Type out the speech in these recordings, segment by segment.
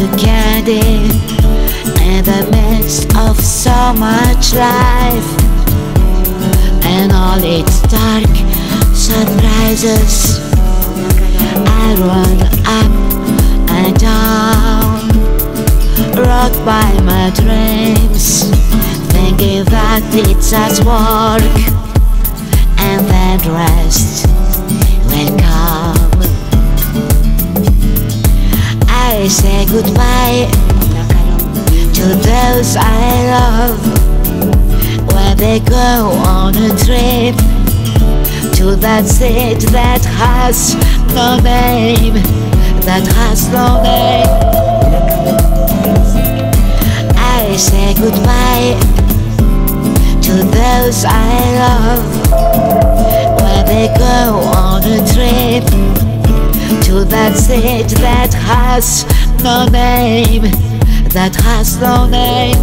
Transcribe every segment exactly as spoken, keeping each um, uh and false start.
a candy in the midst of so much life, and all its dark surprises. I run up and down, rocked by my dreams, thinking that it's at work, and then rest will come. I say goodbye to those I love when they go on a trip to that city that has no name, that has no name. I say goodbye to those I love when they go on a trip to that city that has no name, that has no name.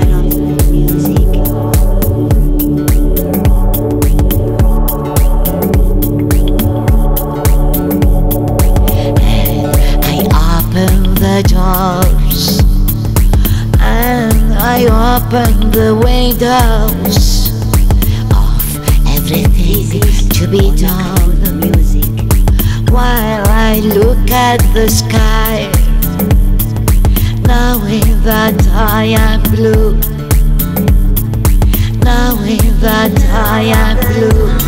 And I open the doors, and I open the windows of everything to be done, while I look at the sky, knowing that I am blue, knowing that I am blue.